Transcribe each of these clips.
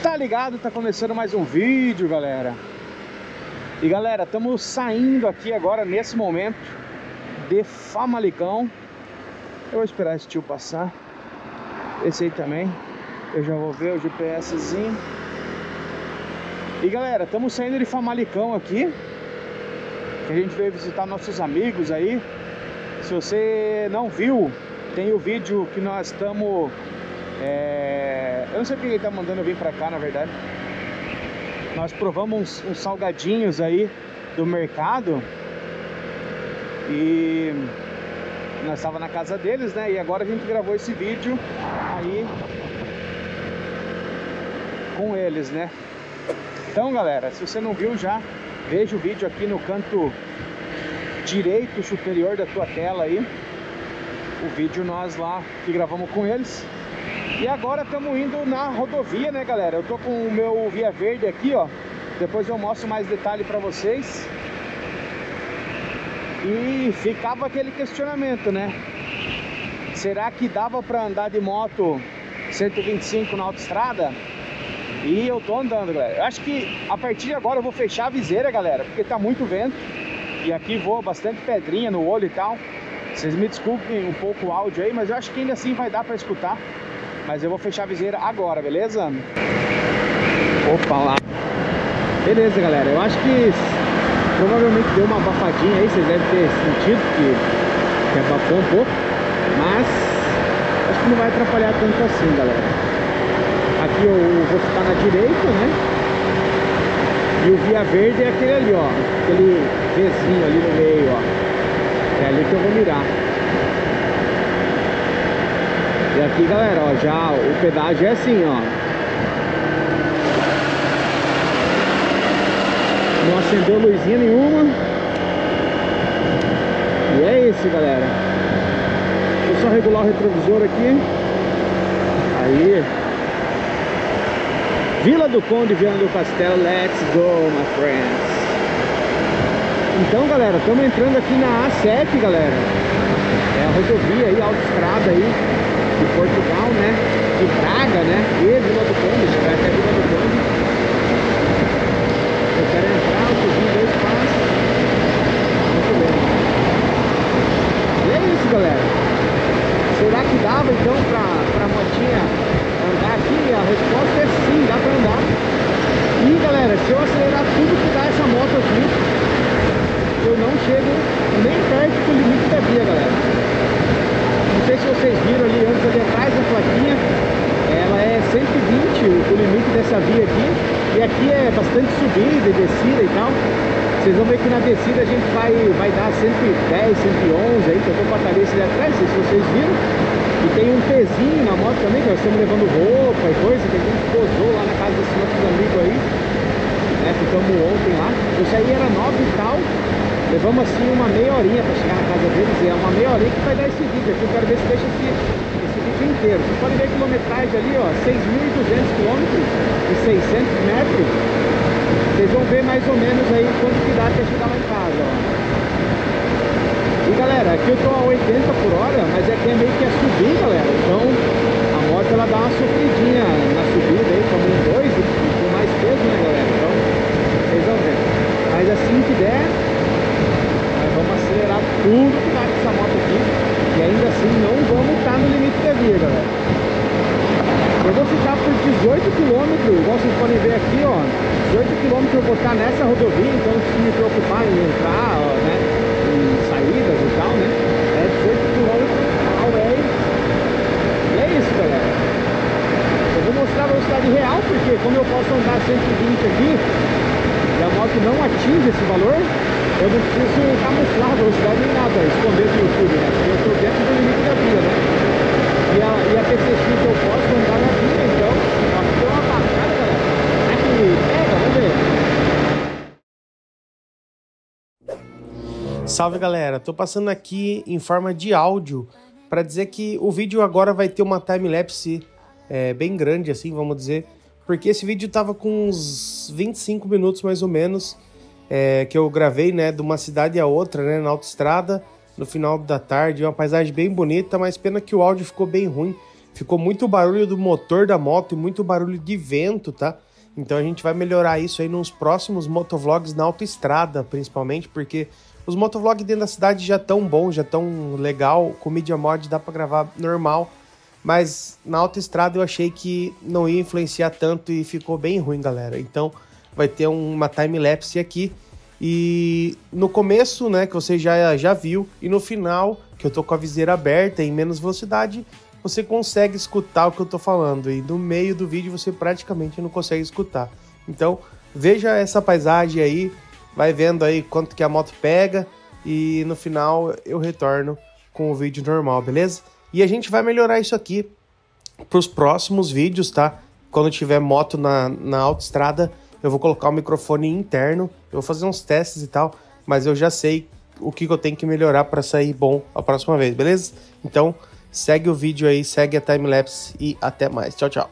Tá ligado? Tá começando mais um vídeo, galera. E galera, estamos saindo aqui agora nesse momento de Famalicão. Eu vou esperar esse tio passar. Esse aí também. Eu já vou ver o GPSzinho. E galera, estamos saindo de Famalicão aqui, que a gente veio visitar nossos amigos aí. Se você não viu, tem o vídeo que nós estamos... eu não sei porque ele tá mandando eu vir pra cá, na verdade. Nós provamos uns salgadinhos aí do mercado. E nós estava na casa deles, né? E agora a gente gravou esse vídeo aí com eles, né? Então galera, se você não viu já, veja o vídeo aqui no canto direito superior da tua tela aí. O vídeo nós lá que gravamos com eles. E agora estamos indo na rodovia, né galera? Eu tô com o meu Via Verde aqui, ó. Depois eu mostro mais detalhe pra vocês. E ficava aquele questionamento, né? Será que dava pra andar de moto 125 na autoestrada? E eu tô andando, galera. Eu acho que a partir de agora eu vou fechar a viseira, galera, porque tá muito vento. E aqui voa bastante pedrinha no olho e tal. Vocês me desculpem um pouco o áudio aí, mas eu acho que ainda assim vai dar pra escutar. Mas eu vou fechar a viseira agora, beleza? Opa lá. Beleza, galera. Eu acho que provavelmente deu uma abafadinha aí. Vocês devem ter sentido que abafou um pouco. Mas acho que não vai atrapalhar tanto assim, galera. Aqui eu vou ficar na direita, né? E o Via Verde é aquele ali, ó. Aquele Vzinho ali no meio, ó. É ali que eu vou mirar. E aqui, galera, ó, já o pedágio é assim, ó. Não acendeu luzinha nenhuma. E é isso, galera. Deixa eu só regular o retrovisor aqui. Aí. Vila do Conde, Viana do Castelo, let's go, my friends. Então, galera, estamos entrando aqui na A7, galera. É a rodovia aí, autoestrada aí de Portugal, né? De Braga, né? E Vila do Conde, vai até Vila do Conde. Eu quero entrar, eu subi 2 passos. Muito bem. E é isso, galera. Será que dava então pra motinha andar aqui? A resposta é sim, dá pra andar. E galera, se eu acelerar tudo que dá essa moto aqui, eu não chego nem perto do limite da via, galera. Não sei se vocês viram ali antes, ali atrás da plaquinha, ela é 120 o limite dessa via aqui. E aqui é bastante subida e descida e tal. Vocês vão ver que na descida a gente vai dar 110, 111 aí, que eu tô com a Thalys ali atrás, não sei se vocês viram. E tem um pezinho na moto também, que nós estamos levando roupa e coisa, que a gente posou lá na casa desses nossos amigos aí. Né, ficamos ontem lá. Isso aí era 9 e tal. Levamos assim uma meia horinha para chegar na casa deles. E é uma meia horinha que vai dar esse vídeo aqui. Eu quero ver se deixa esse vídeo inteiro. Vocês podem ver a quilometragem ali, ó, 6.200 km e 600 metros. Vocês vão ver mais ou menos aí quanto que dá até chegar lá em casa, ó. E galera, aqui eu tô a 80 por hora, mas é que é meio que a subir, galera. Então a moto ela dá uma sofridinha na subida aí, como um 2 e com mais peso, né, galera? Então vocês vão ver. Mas assim que der, nós vamos acelerar tudo que dá com essa moto aqui. E ainda assim não vamos estar no limite da via, galera. Eu vou ficar por 18 km, igual vocês podem ver aqui, ó. 18 km eu vou estar nessa rodovia, então se me preocupar em entrar, ó, né, em saídas e tal, né, é 18 km ao way. E é isso, galera. Eu vou mostrar a velocidade real, porque como eu posso andar 120 aqui e a moto não atinge esse valor, eu não preciso camuflar a velocidade nem nada, esconder do YouTube, né, porque eu estou dentro do limite da via, né. E a PCX eu posso andar na via, então acho que deu uma baixada, galera. Será que pega? Vamos ver. Salve, galera. Tô passando aqui em forma de áudio para dizer que o vídeo agora vai ter uma time-lapse bem grande, assim, vamos dizer. Porque esse vídeo tava com uns 25 minutos, mais ou menos, que eu gravei, né, de uma cidade a outra, né, na autoestrada, no final da tarde. Uma paisagem bem bonita, mas pena que o áudio ficou bem ruim. ficou muito barulho do motor da moto e muito barulho de vento, tá? Então a gente vai melhorar isso aí nos próximos motovlogs na autoestrada, principalmente, porque os motovlogs dentro da cidade já tão bons, já tão legal, com Media Mod dá pra gravar normal, mas na autoestrada eu achei que não ia influenciar tanto e ficou bem ruim, galera. Então vai ter uma time-lapse aqui, e no começo, né, que você já viu, e no final, que eu tô com a viseira aberta em menos velocidade, você consegue escutar o que eu tô falando, e no meio do vídeo você praticamente não consegue escutar. Então veja essa paisagem aí, vai vendo aí quanto que a moto pega, e no final eu retorno com o vídeo normal, beleza? E a gente vai melhorar isso aqui para os próximos vídeos, tá? Quando tiver moto na autoestrada, eu vou colocar o microfone interno, eu vou fazer uns testes e tal, mas eu já sei o que eu tenho que melhorar para sair bom a próxima vez, beleza? Então segue o vídeo aí, segue a timelapse e até mais. Tchau, tchau.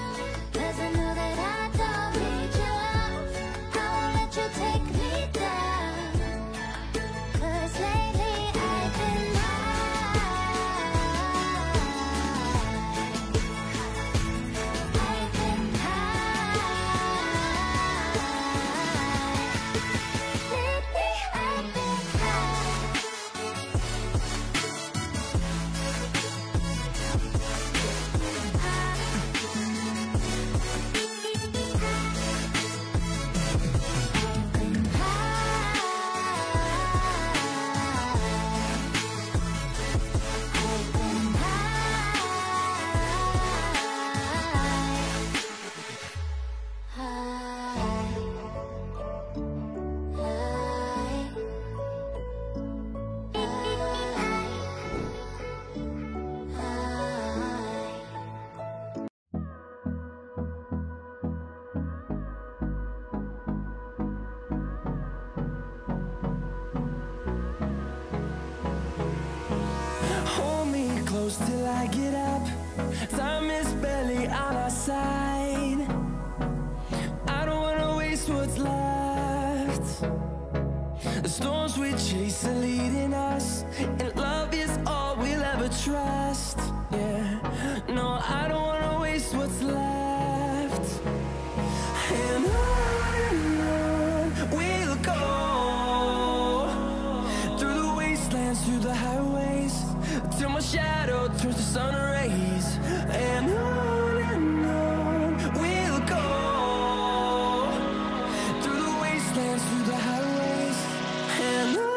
Till I get up, time is barely on our side. I don't wanna waste what's left. The storms we chase are leading us, and love is all we'll ever trust. Yeah, no, I don't wanna waste what's left. And on we'll go, through the wastelands, through the highways, till my shadow turns to sun rays. And on we'll go, through the wastelands, through the highways. And on we'll go.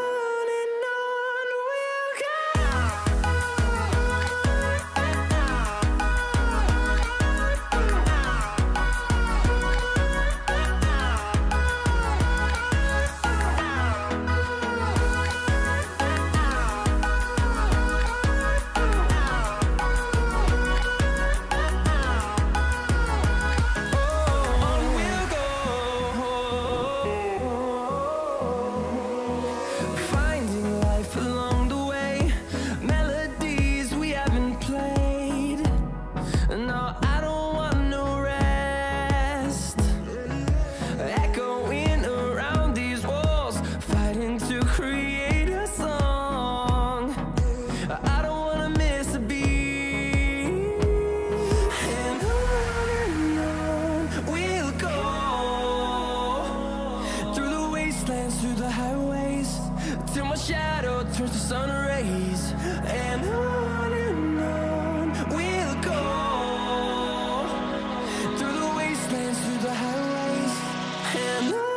Through the highways, till my shadow turns to sun rays. And on we'll go, through the wastelands, through the highways. And on we'll go.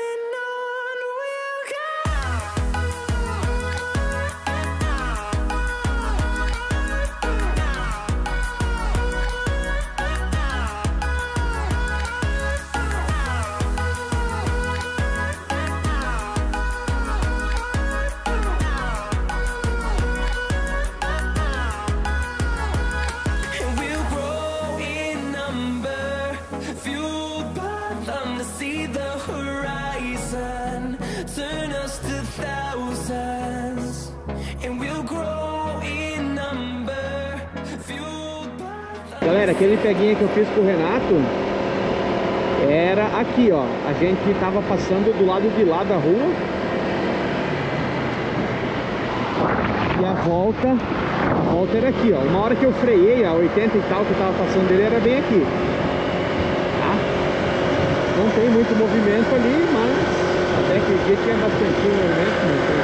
Turn us to thousands, and we'll grow in number, fueled by... Galera, aquele peguinha que eu fiz com o Renato era aqui, ó. A gente tava passando do lado de lá da rua. E a volta era aqui, ó. Uma hora que eu freiei, a 80 e tal que eu tava passando dele era bem aqui, tá? Não tem muito movimento ali, mas até que o dia tinha bastante movimento,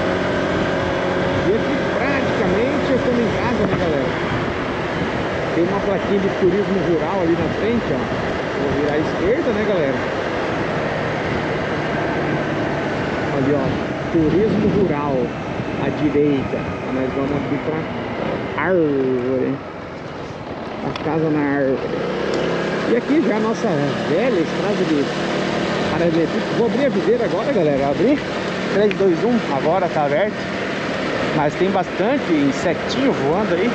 e aqui praticamente eu tô em casa, né, galera? Tem uma plaquinha de turismo rural ali na frente, ó. Vou virar à esquerda, né, galera? Ali, ó, turismo rural à direita. Nós vamos aqui pra árvore, a casa na árvore. E aqui já a nossa velha estrada de paralelepípedo. Vou abrir a videira agora, galera. Abrir 3, 2, 1. Agora tá aberto, mas tem bastante insetinho voando aí.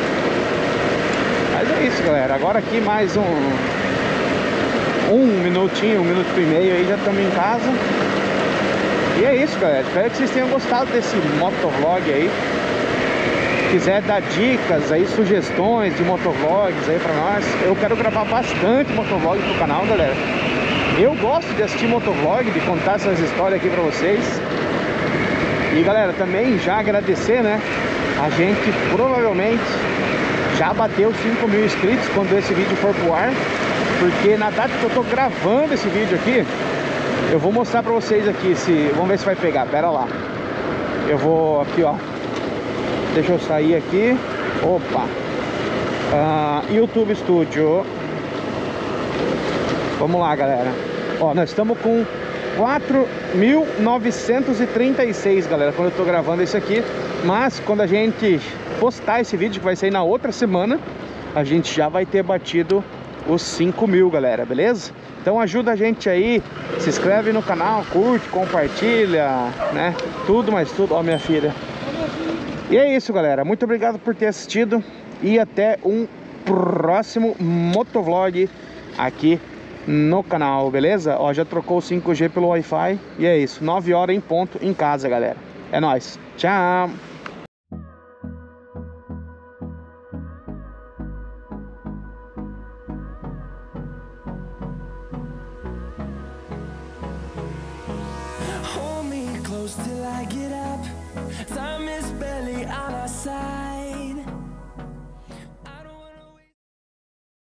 Mas é isso, galera. Agora aqui mais um minutinho, 1 minuto e meio aí, já estamos em casa. E é isso, galera. Espero que vocês tenham gostado desse motovlog aí. Se quiser dar dicas aí, sugestões de motovlogs aí pra nós, eu quero gravar bastante motovlog pro canal, galera. Eu gosto de assistir motovlog, de contar essas histórias aqui pra vocês. E galera, também já agradecer, né? A gente provavelmente já bateu 5 mil inscritos quando esse vídeo for pro ar. Porque na data que eu tô gravando esse vídeo aqui, eu vou mostrar pra vocês aqui se... Vamos ver se vai pegar, pera lá. Eu vou aqui, ó. Deixa eu sair aqui. Opa. YouTube Studio. Vamos lá, galera. Ó, nós estamos com 4.936, galera, quando eu tô gravando isso aqui. Mas quando a gente postar esse vídeo, que vai sair na outra semana, a gente já vai ter batido os 5 mil, galera, beleza? Então ajuda a gente aí, se inscreve no canal, curte, compartilha, né? Tudo, mais tudo. Ó, minha filha. E é isso, galera. Muito obrigado por ter assistido. E até um próximo motovlog aqui no canal, beleza? Ó, já trocou o 5G pelo Wi-Fi. E é isso, 9 horas em ponto em casa, galera. É nóis. Tchau! Till I get up, time is barely on our side.